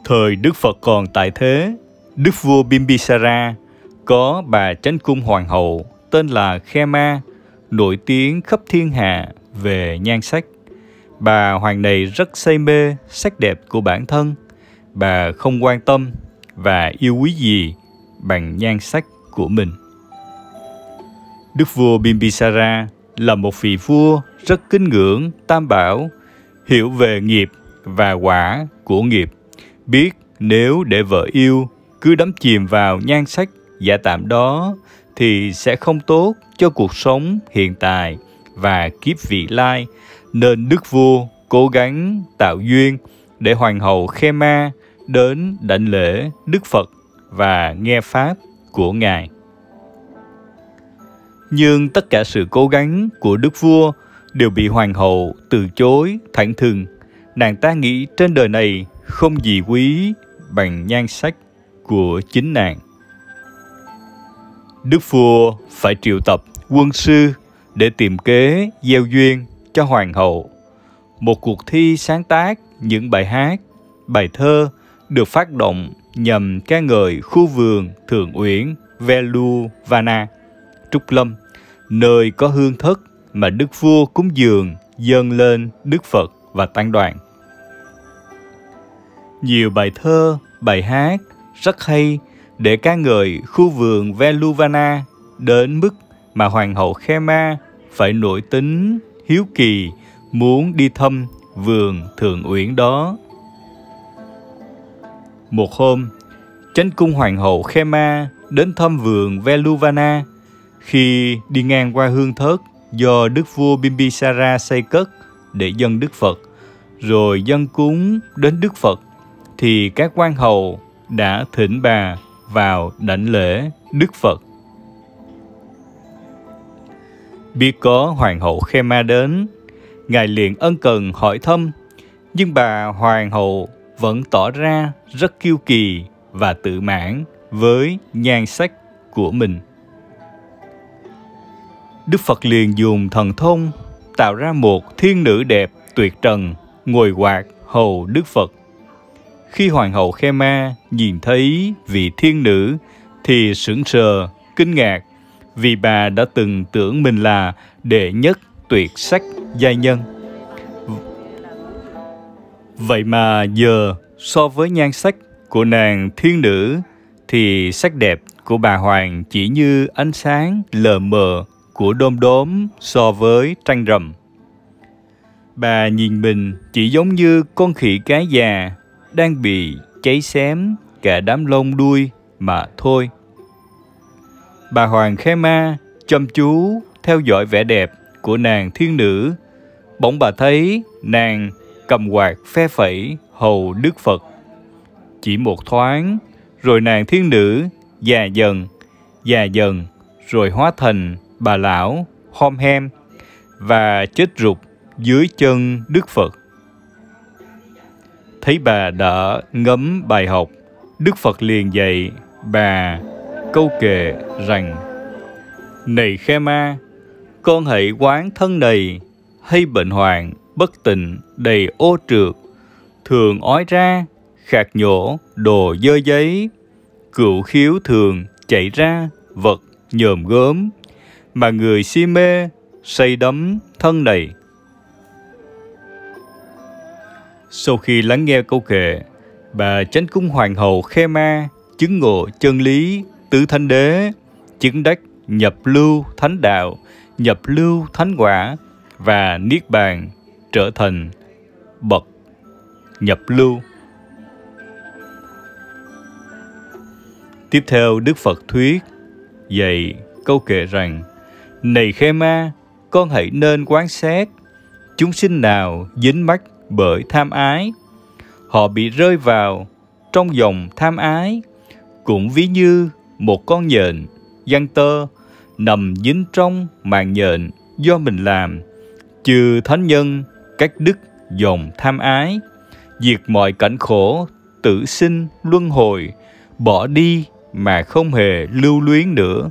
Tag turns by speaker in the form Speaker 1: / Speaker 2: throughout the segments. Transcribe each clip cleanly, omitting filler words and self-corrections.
Speaker 1: Thời Đức Phật còn tại thế, Đức vua Bimbisara có bà Chánh Cung Hoàng hậu tên là Khema, nổi tiếng khắp thiên hạ về nhan sắc. Bà hoàng này rất say mê sắc đẹp của bản thân. Bà không quan tâm và yêu quý gì bằng nhan sắc của mình. Đức vua Bimbisara là một vị vua rất kính ngưỡng Tam Bảo, hiểu về nghiệp và quả của nghiệp, biết nếu để vợ yêu cứ đắm chìm vào nhan sắc giả tạm đó thì sẽ không tốt cho cuộc sống hiện tại và kiếp vị lai, nên đức vua cố gắng tạo duyên để hoàng hậu Khema đến đảnh lễ Đức Phật và nghe pháp của Ngài. Nhưng tất cả sự cố gắng của đức vua đều bị hoàng hậu từ chối thẳng thừng. Nàng ta nghĩ trên đời này không gì quý bằng nhan sắc của chính nàng. Đức vua phải triệu tập quân sư để tìm kế gieo duyên cho hoàng hậu. Một cuộc thi sáng tác những bài hát, bài thơ được phát động nhằm ca ngợi khu vườn Thượng Uyển Veluvana, Trúc Lâm, nơi có hương thất mà đức vua cúng dường dâng lên Đức Phật và tăng đoàn. Nhiều bài thơ, bài hát rất hay để ca ngợi khu vườn Veluvana đến mức mà hoàng hậu Khema phải nổi tính hiếu kỳ muốn đi thăm vườn Thượng Uyển đó. Một hôm, Chánh Cung Hoàng hậu Khema đến thăm vườn Veluvana. Khi đi ngang qua hương thất do đức vua Bimbisara xây cất để dâng Đức Phật, rồi dâng cúng đến Đức Phật, thì các quan hầu đã thỉnh bà vào đảnh lễ Đức Phật. Biết có hoàng hậu Khema đến, Ngài liền ân cần hỏi thăm, nhưng bà hoàng hậu vẫn tỏ ra rất kiêu kỳ và tự mãn với nhan sắc của mình. Đức Phật liền dùng thần thông tạo ra một thiên nữ đẹp tuyệt trần ngồi quạt hầu Đức Phật. Khi hoàng hậu Khema nhìn thấy vị thiên nữ thì sững sờ, kinh ngạc, vì bà đã từng tưởng mình là đệ nhất tuyệt sắc giai nhân. Vậy mà giờ so với nhan sắc của nàng thiên nữ thì sắc đẹp của bà hoàng chỉ như ánh sáng lờ mờ của đom đóm so với trăng rằm. Bà nhìn mình chỉ giống như con khỉ cái già đang bị cháy xém cả đám lông đuôi mà thôi. Bà hoàng Khema chăm chú theo dõi vẻ đẹp của nàng thiên nữ. Bỗng bà thấy nàng cầm quạt phe phẩy hầu Đức Phật. Chỉ một thoáng, rồi nàng thiên nữ già dần, rồi hóa thành bà lão hom hem và chết rụt dưới chân Đức Phật. Thấy bà đã ngấm bài học, Đức Phật liền dạy bà câu kệ rằng: Này Khema, con hãy quán thân này, hay bệnh hoạn, bất tịnh, đầy ô trượt, thường ói ra, khạc nhổ, đồ dơ giấy, cựu khiếu thường chảy ra, vật nhòm gớm, mà người si mê, say đắm thân này. Sau khi lắng nghe câu kệ, bà Chánh Cung Hoàng hậu Khema chứng ngộ chân lý tứ thánh đế, chứng đắc nhập lưu thánh đạo, nhập lưu thánh quả và niết bàn, trở thành bậc nhập lưu. Tiếp theo Đức Phật thuyết dạy câu kệ rằng: Này Khema, con hãy nên quan sát chúng sinh nào dính mắc bởi tham ái. Họ bị rơi vào trong dòng tham ái, cũng ví như một con nhện giăng tơ nằm dính trong màn nhện do mình làm. Chư thánh nhân cắt đứt dòng tham ái, diệt mọi cảnh khổ tử sinh luân hồi, bỏ đi mà không hề lưu luyến nữa.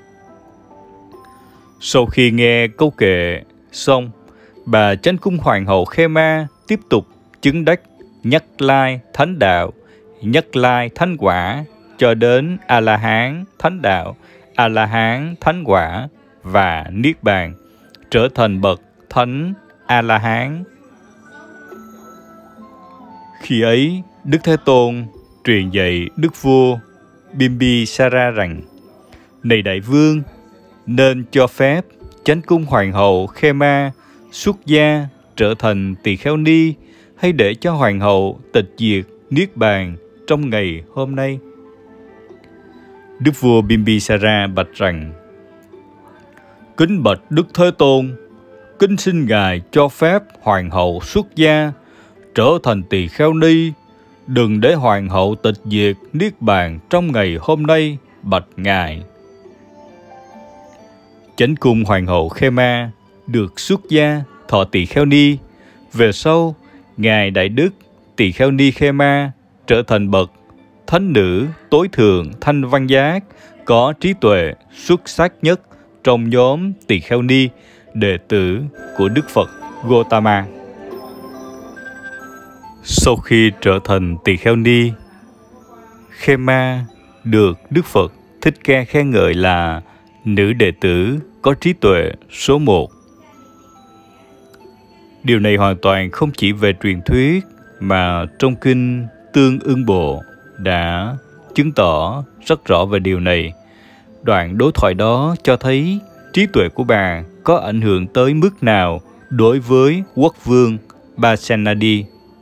Speaker 1: Sau khi nghe câu kệ xong, bà Chánh Cung Hoàng hậu Khema tiếp tục chứng đắc Nhất Lai Thánh Đạo, Nhất Lai Thánh Quả cho đến A-la-hán Thánh Đạo, A-la-hán Thánh Quả và Niết Bàn, trở thành bậc Thánh A-la-hán. Khi ấy, Đức Thế Tôn truyền dạy Đức Vua Bimbisara rằng: Này Đại Vương, nên cho phép Chánh Cung Hoàng hậu Khema xuất gia trở thành tỳ kheo ni, hay để cho Hoàng hậu tịch diệt Niết Bàn trong ngày hôm nay. Đức vua Bimbisara bạch rằng: Kính bạch Đức Thế Tôn, kính xin Ngài cho phép Hoàng hậu xuất gia trở thành tỳ kheo ni, đừng để Hoàng hậu tịch diệt Niết Bàn trong ngày hôm nay, bạch Ngài. Chánh Cung Hoàng hậu Khema được xuất gia thọ tỳ kheo ni. Về sau, Ngài Đại Đức Tỳ kheo ni Khema trở thành bậc thánh nữ tối thượng thanh văn giác, có trí tuệ xuất sắc nhất trong nhóm tỳ kheo ni, đệ tử của Đức Phật Gotama. Sau khi trở thành tỳ kheo ni, Khema được Đức Phật Thích Ca khen ngợi là nữ đệ tử có trí tuệ số 1. Điều này hoàn toàn không chỉ về truyền thuyết, mà trong kinh Tương Ưng Bộ đã chứng tỏ rất rõ về điều này. Đoạn đối thoại đó cho thấy trí tuệ của bà có ảnh hưởng tới mức nào đối với quốc vương Pasenadi.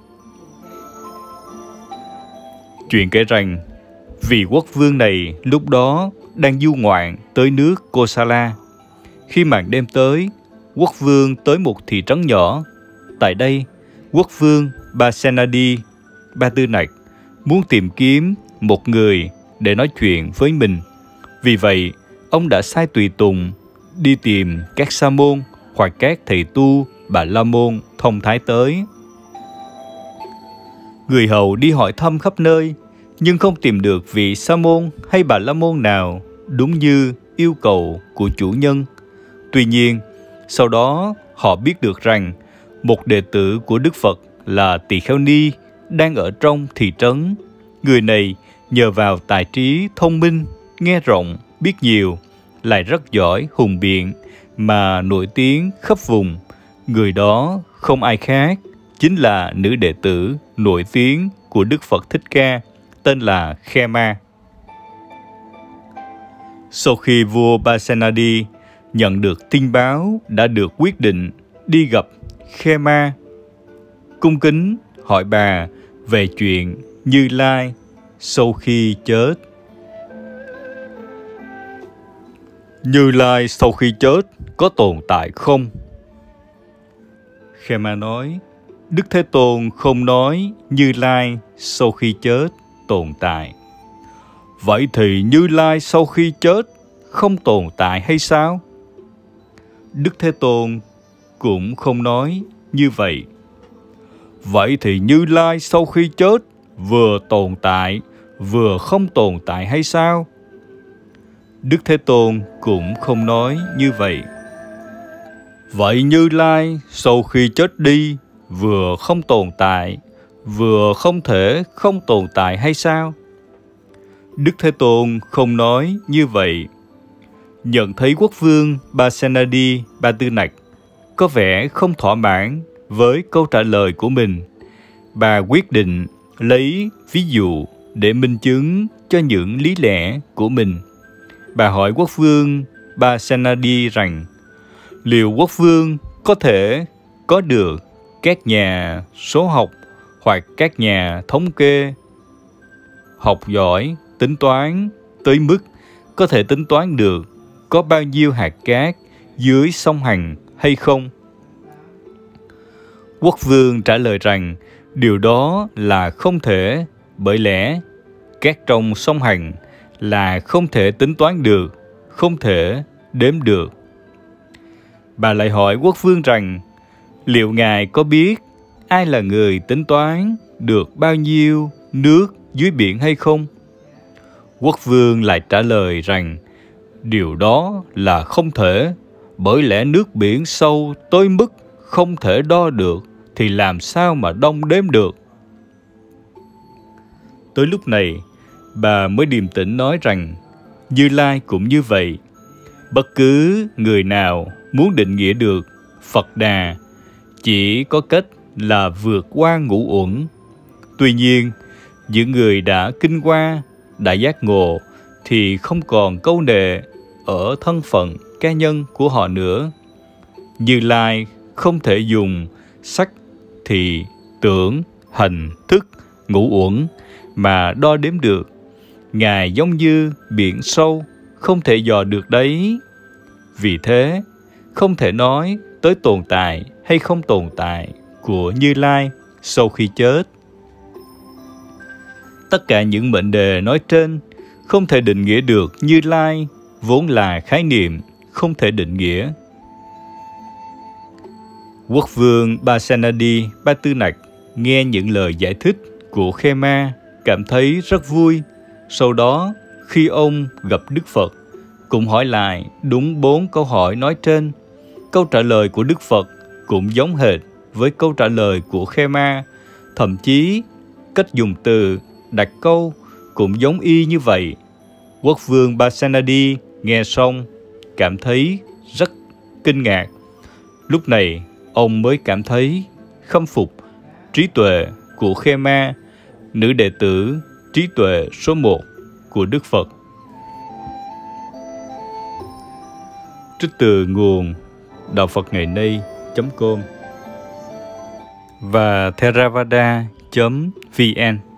Speaker 1: Chuyện kể rằng, vị quốc vương này lúc đó đang du ngoạn tới nước Kosala. Khi màn đêm tới, quốc vương tới một thị trấn nhỏ. Tại đây, quốc vương Pasenadi Ba Tư Nặc muốn tìm kiếm một người để nói chuyện với mình. Vì vậy, ông đã sai tùy tùng đi tìm các sa môn hoặc các thầy tu Bà La Môn thông thái tới. Người hầu đi hỏi thăm khắp nơi, nhưng không tìm được vị sa môn hay Bà La Môn nào đúng như yêu cầu của chủ nhân. Tuy nhiên, sau đó họ biết được rằng một đệ tử của Đức Phật là tỳ kheo ni đang ở trong thị trấn. Người này nhờ vào tài trí thông minh, nghe rộng, biết nhiều, lại rất giỏi hùng biện mà nổi tiếng khắp vùng. Người đó không ai khác, chính là nữ đệ tử nổi tiếng của Đức Phật Thích Ca, tên là Khema. Sau khi vua Pasenadi nhận được tin báo đã được quyết định đi gặp Khema, cung kính hỏi bà về chuyện Như Lai sau khi chết. Như Lai sau khi chết có tồn tại không? Khema nói, Đức Thế Tôn không nói Như Lai sau khi chết tồn tại. Vậy thì Như Lai sau khi chết không tồn tại hay sao? Đức Thế Tôn cũng không nói như vậy. Vậy thì Như Lai sau khi chết vừa tồn tại vừa không tồn tại hay sao? Đức Thế Tôn cũng không nói như vậy. Vậy Như Lai sau khi chết đi vừa không tồn tại vừa không thể không tồn tại hay sao? Đức Thế Tôn không nói như vậy. Nhận thấy quốc vương Pasenadi Ba Tư Nặc có vẻ không thỏa mãn với câu trả lời của mình, bà quyết định lấy ví dụ để minh chứng cho những lý lẽ của mình. Bà hỏi quốc vương Pasenadi rằng, liệu quốc vương có thể có được các nhà số học hoặc các nhà thống kê học giỏi tính toán tới mức có thể tính toán được có bao nhiêu hạt cát dưới sông Hằng hay không? Quốc vương trả lời rằng điều đó là không thể, bởi lẽ cát trong sông Hằng là không thể tính toán được, không thể đếm được. Bà lại hỏi quốc vương rằng, liệu ngài có biết ai là người tính toán được bao nhiêu nước dưới biển hay không? Quốc vương lại trả lời rằng, điều đó là không thể, bởi lẽ nước biển sâu tới mức không thể đo được, thì làm sao mà đong đếm được? Tới lúc này, bà mới điềm tĩnh nói rằng Như Lai cũng như vậy. Bất cứ người nào muốn định nghĩa được Phật Đà chỉ có cách là vượt qua ngũ uẩn. Tuy nhiên, những người đã kinh qua, đã giác ngộ thì không còn câu nệ ở thân phận cá nhân của họ nữa. Như Lai không thể dùng sắc, thị, tưởng, hành, thức, ngũ uẩn mà đo đếm được. Ngài giống như biển sâu, không thể dò được đấy. Vì thế, không thể nói tới tồn tại hay không tồn tại của Như Lai sau khi chết. Tất cả những mệnh đề nói trên không thể định nghĩa được Như Lai, vốn là khái niệm không thể định nghĩa. Quốc vương Pasenadi Ba Tư Nặc nghe những lời giải thích của Khema cảm thấy rất vui. Sau đó, khi ông gặp Đức Phật, cũng hỏi lại đúng 4 câu hỏi nói trên. Câu trả lời của Đức Phật cũng giống hệt với câu trả lời của Khema, thậm chí cách dùng từ, đặt câu cũng giống y như vậy. Quốc vương Pasenadi nghe xong cảm thấy rất kinh ngạc. Lúc này, ông mới cảm thấy khâm phục trí tuệ của Khema, nữ đệ tử trí tuệ số 1 của Đức Phật. Trích từ nguồn đạo Phật ngày nay.com và theravada.vn.